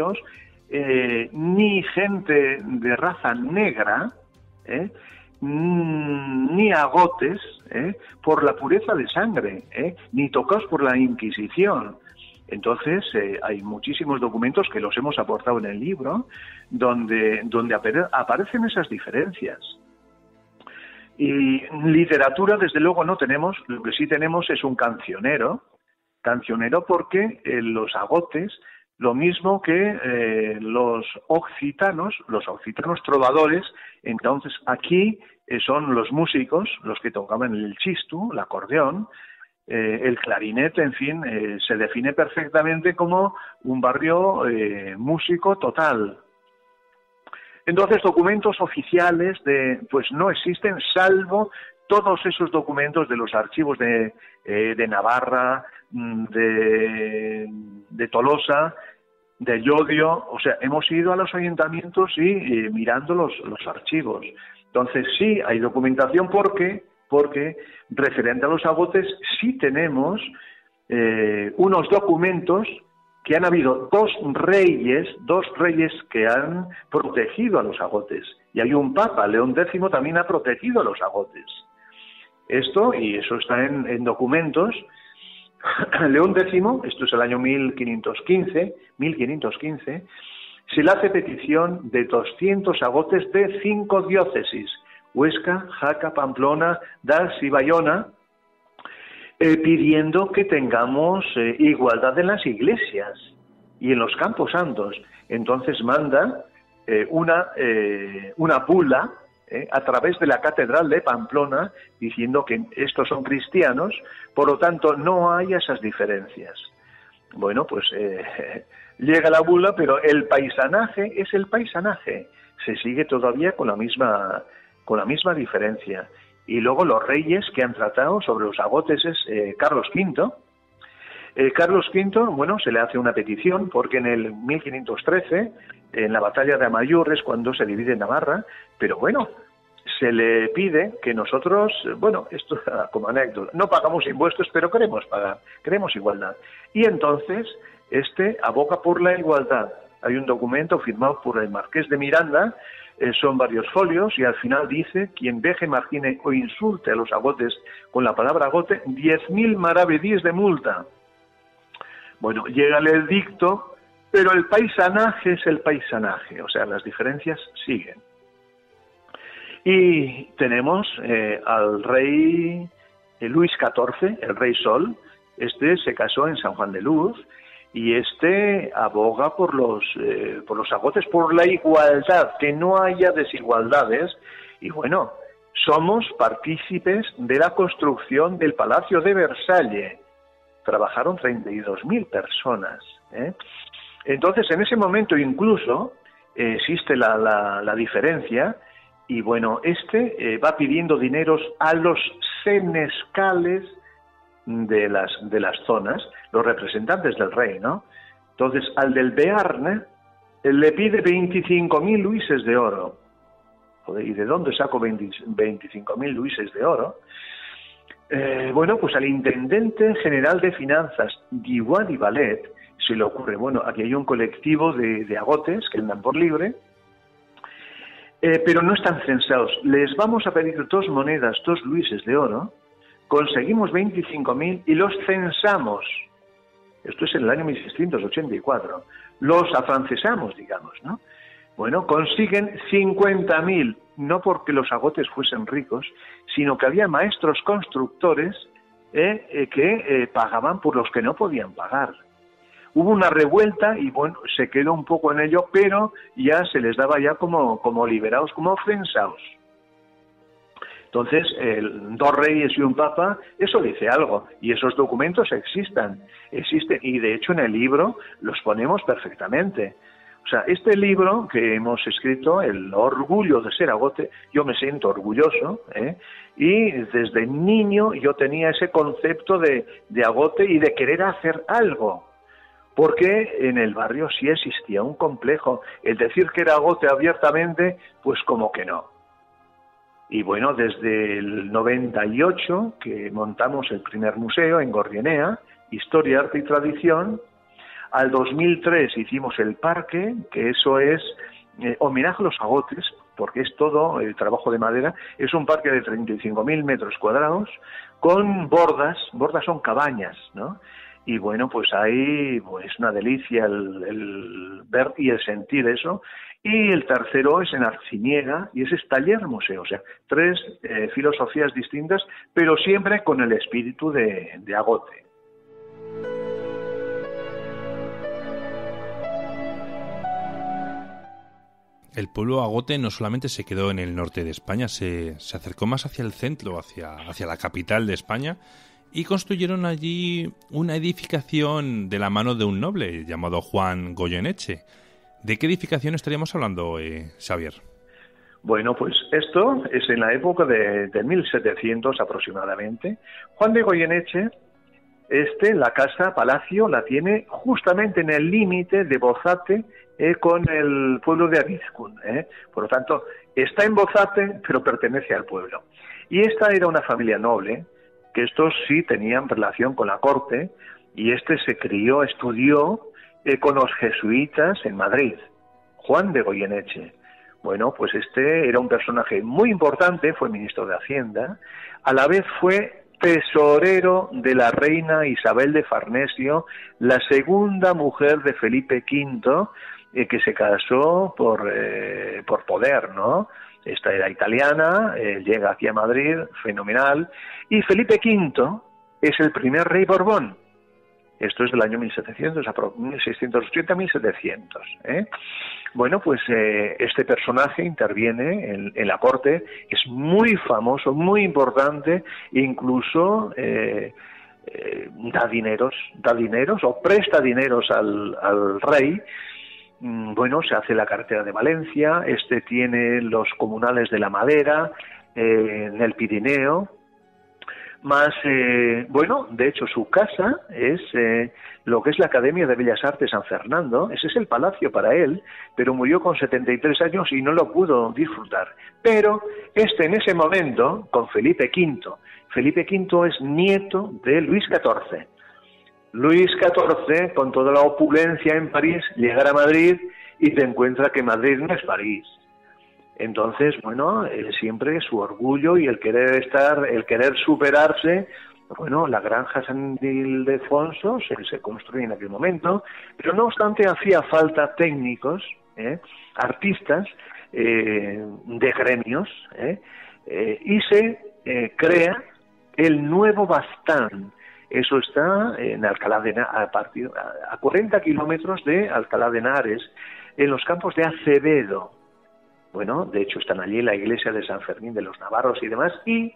ni gente de raza negra, ni agotes, por la pureza de sangre, ni tocados por la Inquisición. Entonces hay muchísimos documentos que los hemos aportado en el libro donde aparecen esas diferencias. Y literatura desde luego no tenemos, lo que sí tenemos es un cancionero porque los agotes, lo mismo que los occitanos trovadores, entonces aquí son los músicos, los que tocaban el chistu, el acordeón, el clarinete, en fin, se define perfectamente como un barrio músico total. Entonces, documentos oficiales pues no existen, salvo todos esos documentos de los archivos de Navarra, de Tolosa, de Llodio. O sea, hemos ido a los ayuntamientos y mirando los archivos. Entonces, sí, hay documentación porque referente a los agotes sí tenemos unos documentos que han habido dos reyes que han protegido a los agotes. Y hay un papa, León X, también ha protegido a los agotes. Eso está en documentos. León X, esto es el año 1515, se le hace petición de 200 agotes de 5 diócesis, Huesca, Jaca, Pamplona, Das y Bayona, pidiendo que tengamos igualdad en las iglesias y en los campos santos. Entonces manda una bula a través de la catedral de Pamplona diciendo que estos son cristianos, por lo tanto no hay esas diferencias. Bueno, pues llega la bula, pero el paisanaje es el paisanaje, se sigue todavía con la misma diferencia. Y luego los reyes que han tratado sobre los agotes es Carlos V. Carlos V, bueno, se le hace una petición porque en el 1513, en la batalla de Amayur, es cuando se divide Navarra, pero bueno, se le pide que nosotros, bueno, esto como anécdota, no pagamos impuestos, pero queremos pagar, queremos igualdad. Y entonces, aboga por la igualdad. Hay un documento firmado por el Marqués de Miranda, son varios folios, y al final dice: quien veje, margine o insulte a los agotes con la palabra agote, 10.000 maravedíes de multa. Bueno, llega el edicto, pero el paisanaje es el paisanaje, o sea, las diferencias siguen. Y tenemos al rey Luis XIV, el rey Sol. Se casó en San Juan de Luz, y aboga por los agotes, por la igualdad, que no haya desigualdades. Y bueno, somos partícipes de la construcción del Palacio de Versalles. Trabajaron 32.000 personas. Entonces, en ese momento incluso existe la diferencia, y bueno, va pidiendo dineros a los senescales de las zonas, los representantes del rey, ¿no? Entonces, al del Bearne le pide 25.000 luises de oro. Joder, ¿y de dónde saco 25.000 luises de oro? Bueno, pues al intendente general de finanzas, Diwan y Valet, se le ocurre, bueno, aquí hay un colectivo de agotes que andan por libre, pero no están censados. Les vamos a pedir 2 monedas, 2 luises de oro. Conseguimos 25.000 y los censamos. Esto es en el año 1684. Los afrancesamos, digamos, ¿no? Bueno, consiguen 50.000, no porque los agotes fuesen ricos, sino que había maestros constructores que pagaban por los que no podían pagar. Hubo una revuelta y, bueno, se quedó un poco en ello, pero ya se les daba ya como liberados, como censados. Entonces, 2 reyes y un papa, eso dice algo, y esos documentos existen, y de hecho en el libro los ponemos perfectamente. O sea, este libro que hemos escrito, El orgullo de ser agote, yo me siento orgulloso, y desde niño yo tenía ese concepto de agote y de querer hacer algo, porque en el barrio sí existía un complejo. El decir que era agote abiertamente, pues como que no. Y bueno, desde el 98, que montamos el primer museo en Gordienea, Historia, Arte y Tradición, al 2003 hicimos el parque, que eso es homenaje a los agotes, porque es todo el trabajo de madera. Es un parque de 35.000 metros cuadrados, con bordas son cabañas, ¿no? Y bueno, pues ahí es una delicia el ver y el sentir eso. Y el tercero es en Arciniega, y ese es taller museo, o sea, 3 filosofías distintas, pero siempre con el espíritu de agote. El pueblo agote no solamente se quedó en el norte de España, se acercó más hacia el centro, hacia la capital de España, y construyeron allí una edificación de la mano de un noble llamado Juan Goyeneche. ¿De qué edificación estaríamos hablando, Xavier? Bueno, pues esto es en la época de 1700 aproximadamente. Juan de Goyeneche, la casa palacio, la tiene justamente en el límite de Bozate con el pueblo de Arizcún. Por lo tanto, está en Bozate, pero pertenece al pueblo. Y esta era una familia noble, que estos sí tenían relación con la corte, y se crió, estudió con los jesuitas en Madrid, Juan de Goyeneche. Bueno, pues era un personaje muy importante, fue ministro de Hacienda, a la vez fue tesorero de la reina Isabel de Farnesio, la segunda mujer de Felipe V, que se casó por poder, ¿no? Esta era italiana, llega aquí a Madrid, fenomenal, y Felipe V es el primer rey Borbón. Esto es del año 1680-1700. Bueno, pues este personaje interviene en la corte, es muy famoso, muy importante, incluso da dineros o presta dineros al rey. Bueno, se hace la cartera de Valencia, tiene los comunales de la madera en el Pirineo. Más, bueno, de hecho su casa es lo que es la Academia de Bellas Artes San Fernando. Ese es el palacio para él, pero murió con 73 años y no lo pudo disfrutar. Pero en ese momento, con Felipe V es nieto de Luis XIV. Luis XIV, con toda la opulencia en París, llega a Madrid y te encuentra que Madrid no es París. Entonces, bueno, siempre su orgullo y el querer superarse, bueno, la granja San Ildefonso se construye en aquel momento, pero no obstante hacía falta técnicos, artistas de gremios, y se crea el nuevo Baztán. Eso está en Alcalá de Henares, a 40 kilómetros de Alcalá de Henares, en los campos de Acevedo. Bueno, de hecho están allí la iglesia de San Fermín de los Navarros y demás, y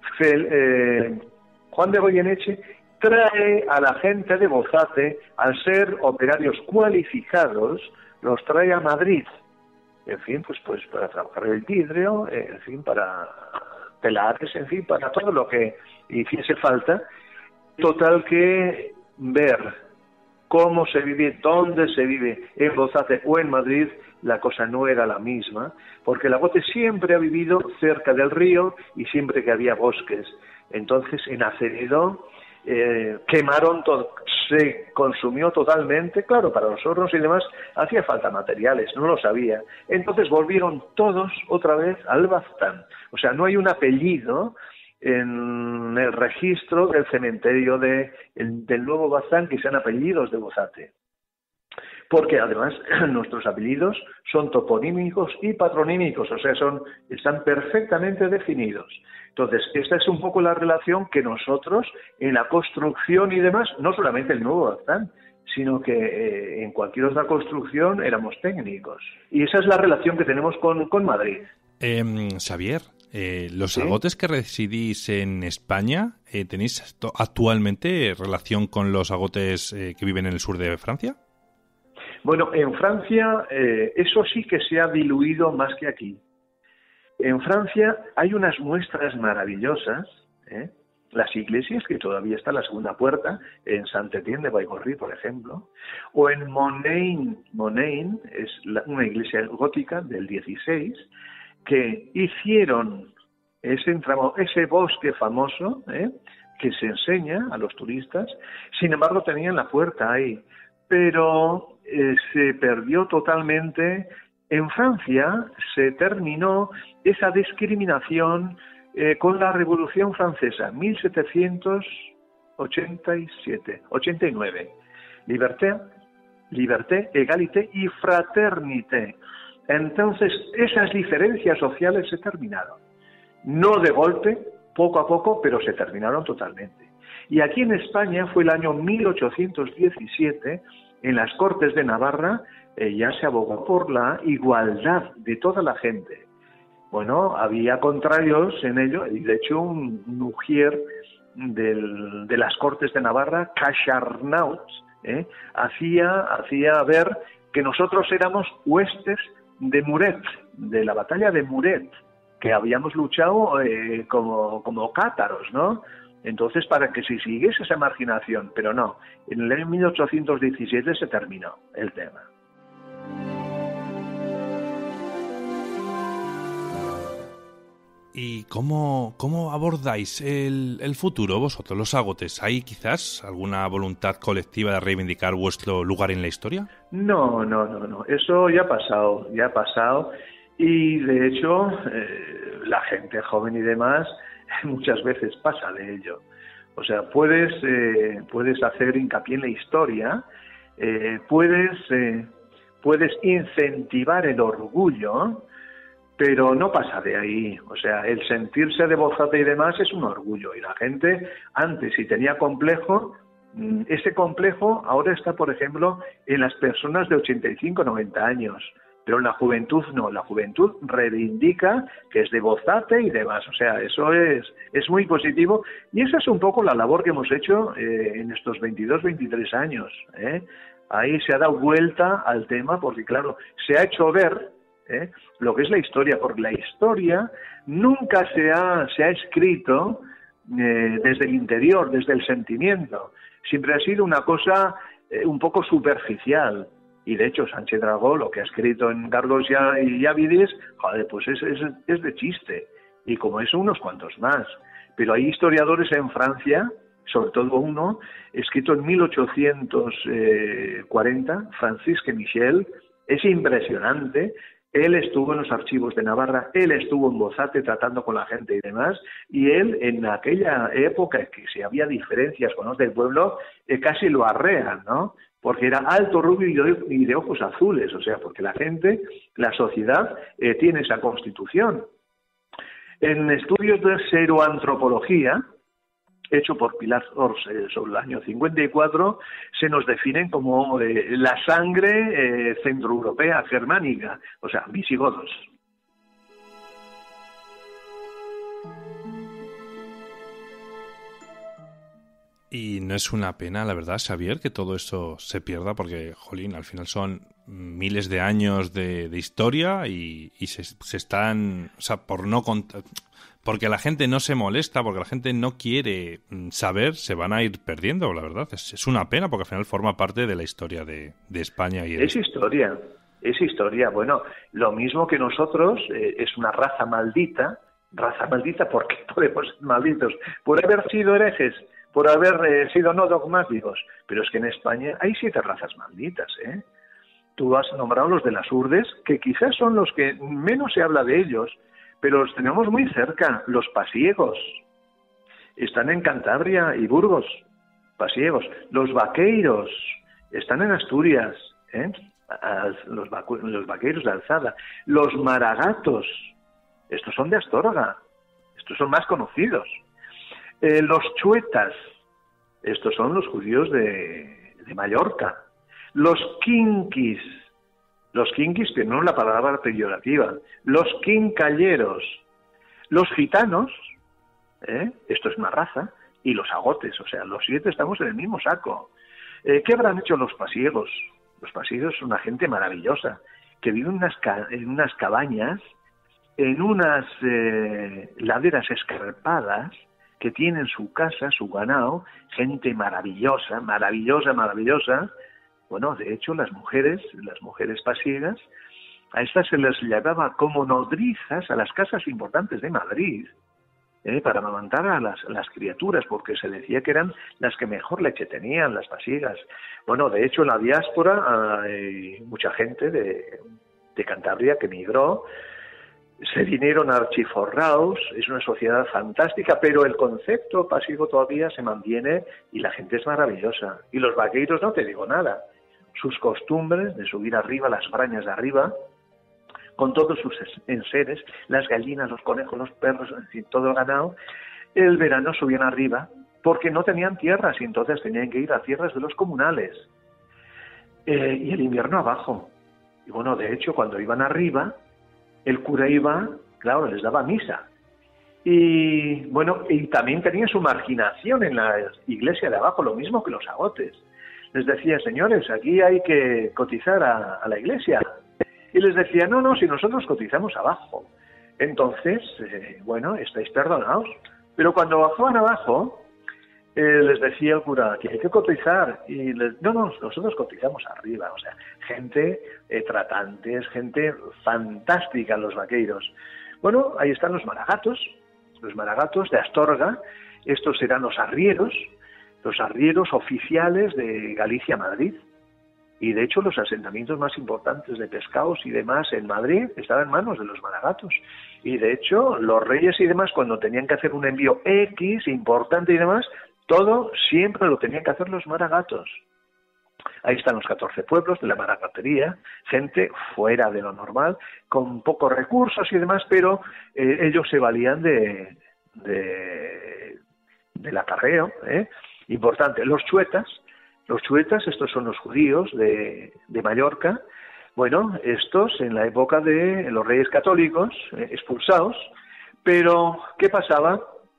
Juan de Goyeneche trae a la gente de Bozate, al ser operarios cualificados, los trae a Madrid, en fin, pues para trabajar el vidrio, en fin, para telares, en fin, para todo lo que hiciese falta. Total que ver cómo se vive, dónde se vive, en Bozate o en Madrid, la cosa no era la misma, porque la Bote siempre ha vivido cerca del río y siempre que había bosques. Entonces, en Acevedo quemaron todo, se consumió totalmente. Claro, para los hornos y demás hacía falta materiales, no lo sabía. Entonces volvieron todos otra vez al Baztán. O sea, no hay un apellido en el registro del cementerio del nuevo Baztán que sean apellidos de Bozate. Porque además nuestros apellidos son toponímicos y patronímicos, o sea, están perfectamente definidos. Entonces, esta es un poco la relación que nosotros en la construcción y demás, no solamente el nuevo Baztán, sino que en cualquier otra construcción éramos técnicos. Y esa es la relación que tenemos con Madrid. Xavier, los ¿Sí? agotes que residís en España, ¿tenéis actualmente relación con los agotes que viven en el sur de Francia? Bueno, en Francia eso sí que se ha diluido más que aquí. En Francia hay unas muestras maravillosas, las iglesias, que todavía está la segunda puerta, en Saint-Étienne de Baigorry, por ejemplo, o en Monein. Monein es una iglesia gótica del 16, que hicieron ese bosque famoso, que se enseña a los turistas. Sin embargo, tenían la puerta ahí, pero se perdió totalmente. En Francia se terminó esa discriminación con la Revolución Francesa, 1789. Liberté, égalité y fraternité. Entonces, esas diferencias sociales se terminaron. No de golpe, poco a poco, pero se terminaron totalmente. Y aquí en España fue el año 1817, en las Cortes de Navarra, ya se abogó por la igualdad de toda la gente. Bueno, había contrarios en ello, y de hecho un ujier de las Cortes de Navarra, Cacharnaut, hacía ver que nosotros éramos huestes de Muret, de la batalla de Muret, que habíamos luchado como cátaros, ¿no? Entonces, para que se siguiese esa marginación, pero no, en el año 1817 se terminó el tema. ¿Y cómo abordáis el futuro vosotros, los agotes? ¿Hay quizás alguna voluntad colectiva de reivindicar vuestro lugar en la historia? No. Eso ya ha pasado. Y de hecho, la gente joven y demás muchas veces pasa de ello. O sea, puedes hacer hincapié en la historia, puedes incentivar el orgullo, pero no pasa de ahí. O sea, el sentirse de Bozate y demás es un orgullo. Y la gente, antes, si tenía complejo, ese complejo ahora está, por ejemplo, en las personas de 85, 90 años. Pero en la juventud no. La juventud reivindica que es de Bozate y demás. O sea, eso es muy positivo. Y esa es un poco la labor que hemos hecho en estos 22, 23 años. Ahí se ha dado vuelta al tema porque, claro, se ha hecho ver lo que es la historia, porque la historia nunca se ha escrito desde el interior, desde el sentimiento. Siempre ha sido una cosa un poco superficial. Y de hecho Sánchez Dragó, lo que ha escrito en Carlos y Ávides, joder, pues es de chiste. Y como eso, unos cuantos más. Pero hay historiadores en Francia, sobre todo uno, escrito en 1840, Francisque Michel, es impresionante. Él estuvo en los archivos de Navarra, él estuvo en Bozate tratando con la gente y demás, y él en aquella época, que si había diferencias con los del pueblo, casi lo arrean, ¿no? Porque era alto, rubio y de ojos azules, o sea, porque la gente, la sociedad, tiene esa constitución. En estudios de seroantropología, hecho por Pilar Ors sobre el año 54, se nos definen como la sangre centroeuropea, germánica, o sea, visigodos. Y no es una pena, la verdad, Xavier, que todo esto se pierda, porque, jolín, al final son miles de años de historia y se están, o sea, por no contar, porque la gente no se molesta, porque la gente no quiere saber, se van a ir perdiendo, la verdad. Es una pena, porque al final forma parte de la historia de España. Es historia. Bueno, lo mismo que nosotros, es una raza maldita porque podemos ser malditos, por haber sido herejes, por haber sido no dogmáticos, pero es que en España hay 7 razas malditas, ¿eh? Tú has nombrado los de las Urdes, que quizás son los que menos se habla de ellos, pero los tenemos muy cerca. Los pasiegos están en Cantabria y Burgos, pasiegos. Los vaqueiros están en Asturias, los vaqueiros de Alzada. Los maragatos, estos son de Astorga, estos son más conocidos. Los chuetas, estos son los judíos de Mallorca. Los quinquis que no es la palabra peyorativa, los quincalleros, los gitanos, esto es una raza, y los agotes, o sea, los 7 estamos en el mismo saco. ¿Qué habrán hecho los pasiegos? Los pasiegos son una gente maravillosa, que vive en unas cabañas, en unas laderas escarpadas, que tienen su casa, su ganado, gente maravillosa. Bueno, de hecho, las mujeres pasiegas, a estas se les llevaba como nodrizas a las casas importantes de Madrid, para amamantar a las criaturas, porque se decía que eran las que mejor leche tenían, las pasiegas. Bueno, de hecho, en la diáspora hay mucha gente de Cantabria que migró, se vinieron a Archiforraos, es una sociedad fantástica, pero el concepto pasiego todavía se mantiene y la gente es maravillosa. Y los vaqueiros no te digo nada. Sus costumbres de subir arriba, las brañas de arriba, con todos sus enseres, las gallinas, los conejos, los perros, en fin, todo el ganado, el verano subían arriba porque no tenían tierras y entonces tenían que ir a tierras de los comunales. Y el invierno abajo. Y bueno, de hecho, cuando iban arriba, el cura iba, claro, les daba misa. Y bueno, y también tenía su marginación en la iglesia de abajo, lo mismo que los agotes. les decía, señores, aquí hay que cotizar a la iglesia. Y les decía, no, si nosotros cotizamos abajo. Entonces, bueno, estáis perdonados. Pero cuando bajaban abajo, les decía el cura que hay que cotizar. Y no, nosotros cotizamos arriba. O sea, gente tratantes, gente fantástica, los vaqueiros. Bueno, ahí están los maragatos de Astorga. Estos serán los arrieros oficiales de Galicia-Madrid. Y de hecho los asentamientos más importantes de pescados y demás en Madrid estaban en manos de los maragatos. Y de hecho los reyes y demás, cuando tenían que hacer un envío X importante y demás, todo siempre lo tenían que hacer los maragatos. Ahí están los 14 pueblos de la maragatería, gente fuera de lo normal, con pocos recursos y demás, pero ellos se valían del acarreo. Importante, los chuetas, estos son los judíos de Mallorca. Bueno, estos en la época de los reyes católicos, expulsados, pero ¿qué pasaba?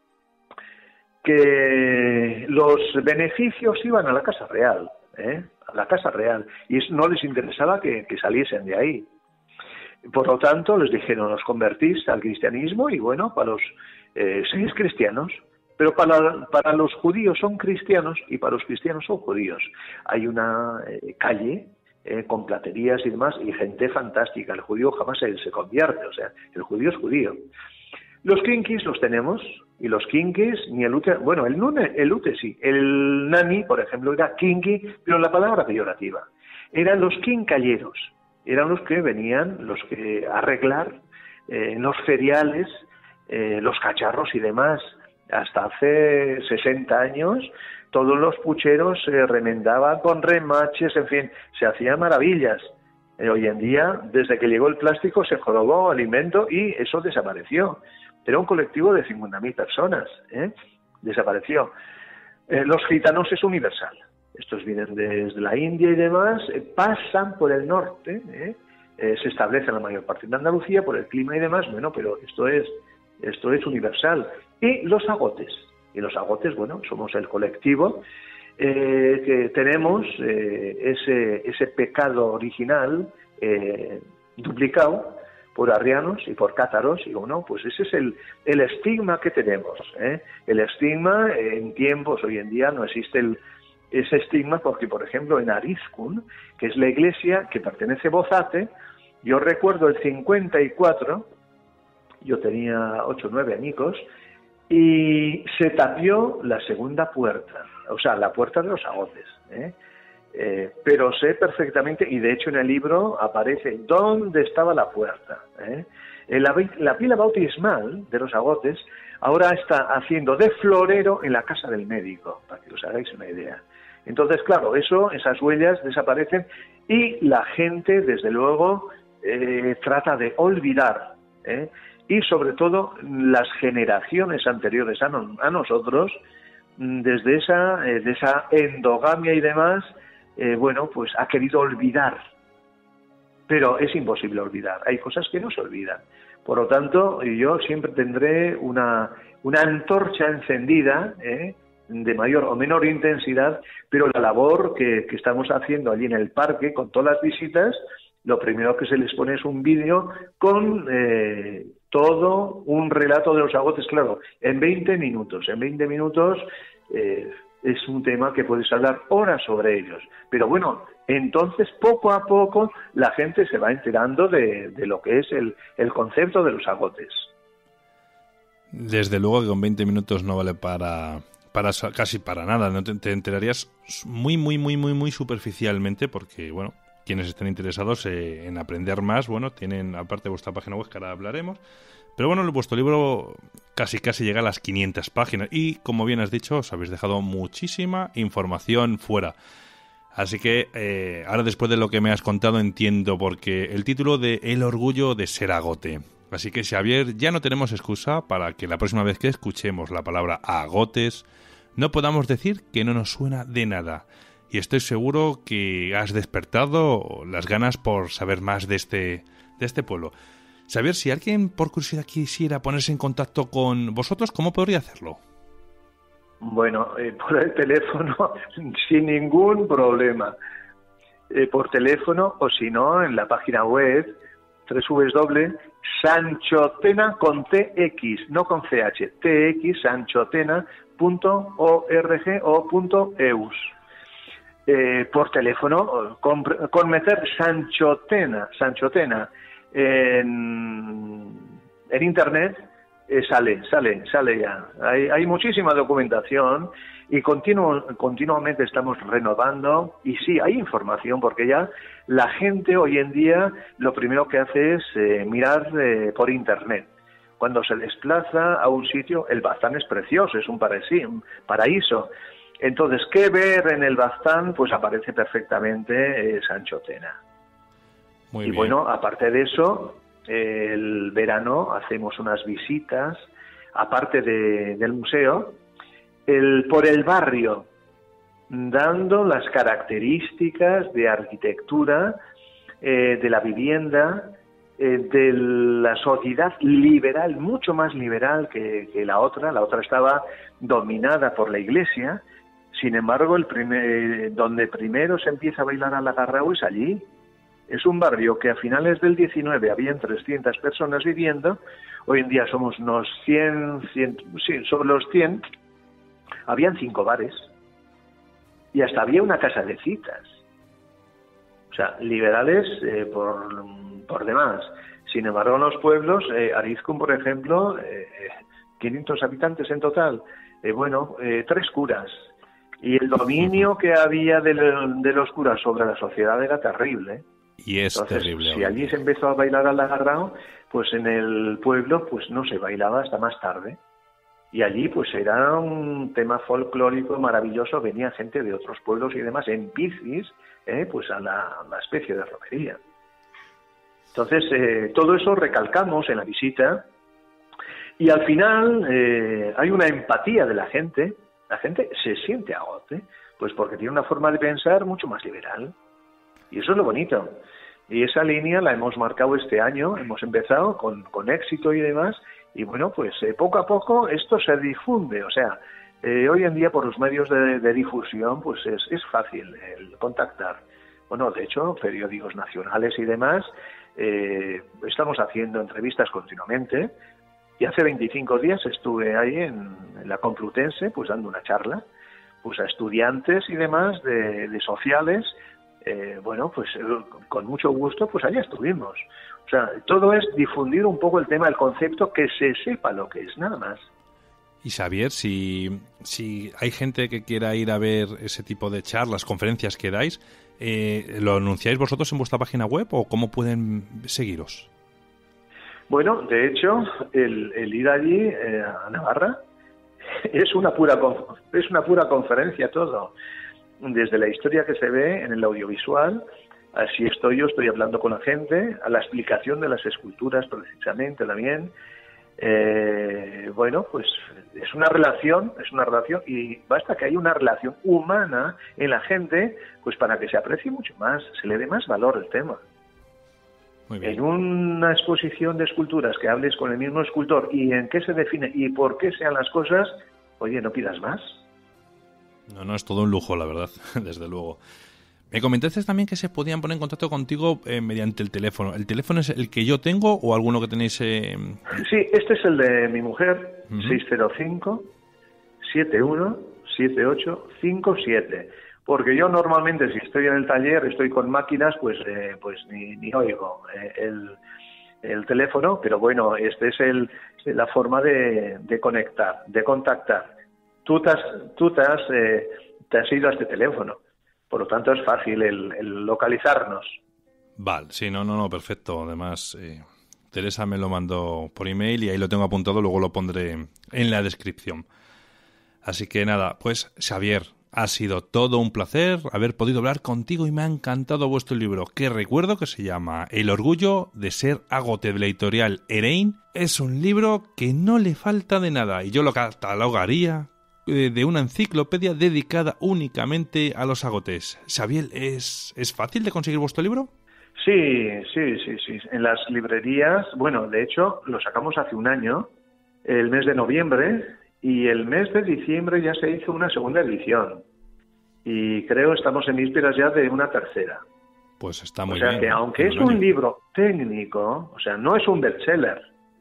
Que los beneficios iban a la Casa Real, a la Casa Real, y no les interesaba que saliesen de ahí. Por lo tanto, les dijeron, os convertís al cristianismo, y bueno, para los sois cristianos, pero para los judíos son cristianos y para los cristianos son judíos. Hay una calle con platerías y demás, y gente fantástica. El judío jamás se convierte, o sea, el judío es judío. Los kinkis los tenemos, y los kinkis, ni el ute, bueno, el ute sí, el nani, por ejemplo, era kinki, pero la palabra peyorativa. Eran los quincalleros, eran los que venían, a arreglar los feriales, los cacharros y demás. Hasta hace 60 años, todos los pucheros se remendaban con remaches, en fin, se hacían maravillas. Hoy en día, desde que llegó el plástico, se jorobó el invento y eso desapareció. Era un colectivo de 50.000 personas, desapareció. Los gitanos es universal. Estos vienen desde la India y demás, pasan por el norte, se establecen la mayor parte de Andalucía por el clima y demás, bueno, pero esto es universal. Y los agotes, bueno, somos el colectivo que tenemos ese pecado original duplicado por arrianos y por cátaros, y bueno, pues ese es el estigma que tenemos, el estigma en tiempos, hoy en día no existe ese estigma, porque por ejemplo en Arizcún, que es la iglesia que pertenece a Bozate, yo recuerdo el 54, yo tenía 8 o 9 añicos, y se tapió la segunda puerta, o sea, la puerta de los agotes, pero sé perfectamente, y de hecho en el libro aparece dónde estaba la puerta. La pila bautismal de los agotes ahora está haciendo de florero en la casa del médico, para que os hagáis una idea. Entonces, claro, esas huellas desaparecen y la gente, desde luego, trata de olvidar, y sobre todo las generaciones anteriores a nosotros, desde esa endogamia y demás, bueno, pues ha querido olvidar, pero es imposible olvidar, hay cosas que no se olvidan. Por lo tanto, yo siempre tendré una antorcha encendida, de mayor o menor intensidad, pero la labor que estamos haciendo allí en el parque, con todas las visitas, lo primero que se les pone es un vídeo con todo un relato de los agotes, claro, en 20 minutos. En 20 minutos es un tema que puedes hablar horas sobre ellos. Pero bueno, entonces poco a poco la gente se va enterando de lo que es el concepto de los agotes. Desde luego que con 20 minutos no vale para casi para nada. No te enterarías muy, muy, muy, muy, muy superficialmente, porque, bueno, quienes estén interesados en aprender más, bueno, tienen aparte vuestra página web, que ahora hablaremos. Pero bueno, vuestro libro casi llega a las 500 páginas y, como bien has dicho, os habéis dejado muchísima información fuera. Así que ahora, después de lo que me has contado, entiendo por qué el título de El orgullo de ser agote. Así que, Xavier, ya no tenemos excusa para que la próxima vez que escuchemos la palabra agotes no podamos decir que no nos suena de nada. Y estoy seguro que has despertado las ganas por saber más de este pueblo. Xavier, si alguien por curiosidad quisiera ponerse en contacto con vosotros, ¿cómo podría hacerlo? Bueno, por el teléfono sin ningún problema. Por teléfono o si no en la página web www.sanchotena con TX, no con CH, TX, sanchotena.org o .eus. Por teléfono, con meter Sanchotena en internet, sale ya. Hay muchísima documentación y continuamente estamos renovando, y sí, hay información, porque ya la gente hoy en día lo primero que hace es mirar por internet. Cuando se desplaza a un sitio, el Baztán es precioso, es un paraíso. Entonces, ¿qué ver en el Baztán? Pues aparece perfectamente Sanchotena. Muy y bien. Bueno, aparte de eso, el verano hacemos unas visitas, aparte del museo, por el barrio, dando las características de arquitectura, de la vivienda, de la sociedad liberal, mucho más liberal que la otra. La otra estaba dominada por la Iglesia. Sin embargo, donde primero se empieza a bailar al agarrao es allí. Es un barrio que a finales del 19 habían 300 personas viviendo. Hoy en día somos unos 100, sí, sobre los 100. Habían 5 bares y hasta había una casa de citas. O sea, liberales por demás. Sin embargo, en los pueblos, Arizcún, por ejemplo, 500 habitantes en total. 3 curas. Y el dominio que había de los curas sobre la sociedad era terrible. Y es Entonces, terrible. si allí se empezó a bailar al agarrao, pues en el pueblo pues no se bailaba hasta más tarde. Y allí pues era un tema folclórico maravilloso. Venía gente de otros pueblos y demás en bicis, pues a la especie de romería. Entonces, todo eso recalcamos en la visita. Y al final hay una empatía de la gente. La gente se siente agote, pues porque tiene una forma de pensar mucho más liberal. Y eso es lo bonito. Y esa línea la hemos marcado este año, hemos empezado con éxito y demás. Y bueno, pues poco a poco esto se difunde. O sea, hoy en día por los medios de difusión pues es fácil el contactar. Bueno, de hecho, periódicos nacionales y demás, estamos haciendo entrevistas continuamente. Y hace 25 días estuve ahí en la Complutense, pues dando una charla, pues a estudiantes y demás de sociales. Con mucho gusto, pues allá estuvimos. O sea, todo es difundir un poco el tema, el concepto, que se sepa lo que es, nada más. Y Xavier, si hay gente que quiera ir a ver ese tipo de charlas, conferencias que dais, ¿lo anunciáis vosotros en vuestra página web o cómo pueden seguiros? Bueno, de hecho, el ir allí a Navarra es una pura conferencia todo. Desde la historia que se ve en el audiovisual, así yo estoy hablando con la gente, a la explicación de las esculturas precisamente también. Pues es una relación y basta que haya una relación humana en la gente, pues para que se aprecie mucho más, se le dé más valor al tema. Muy bien. En una exposición de esculturas que hables con el mismo escultor y en qué se define y por qué sean las cosas, oye, no pidas más. No, es todo un lujo, la verdad, desde luego. Me comentaste también que se podían poner en contacto contigo mediante el teléfono. ¿El teléfono es el que yo tengo o alguno que tenéis? Sí, este es el de mi mujer, 605-717857. Porque yo normalmente, si estoy en el taller, estoy con máquinas, pues ni oigo el teléfono, pero bueno, este es la forma de conectar, de contactar. Tú te has ido a este teléfono, por lo tanto es fácil el localizarnos. Vale, sí, no, perfecto. Además, Teresa me lo mandó por email y ahí lo tengo apuntado, luego lo pondré en la descripción. Así que nada, pues Xavier, ha sido todo un placer haber podido hablar contigo y me ha encantado vuestro libro, que recuerdo que se llama El orgullo de ser agote, de la editorial Erein. Es un libro que no le falta de nada y yo lo catalogaría de una enciclopedia dedicada únicamente a los agotes. Xavier, ¿es fácil de conseguir vuestro libro? Sí. En las librerías, bueno, de hecho, lo sacamos hace un año, el mes de noviembre, y el mes de diciembre ya se hizo una segunda edición. Y creo estamos en vísperas ya de una tercera. Pues está muy bien. O sea que aunque es un libro técnico, o sea, no es un bestseller,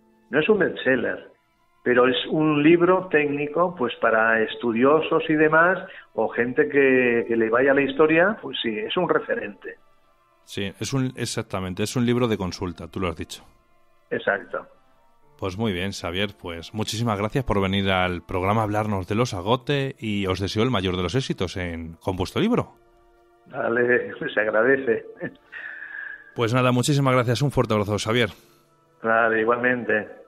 pero es un libro técnico pues para estudiosos y demás, o gente que le vaya a la historia, pues sí, es un referente. Sí, exactamente, es un libro de consulta, tú lo has dicho. Exacto. Pues muy bien, Xavier, pues muchísimas gracias por venir al programa a hablarnos de los Agote y os deseo el mayor de los éxitos con vuestro libro. Vale, se agradece. Pues nada, muchísimas gracias, un fuerte abrazo, Xavier. Vale, igualmente.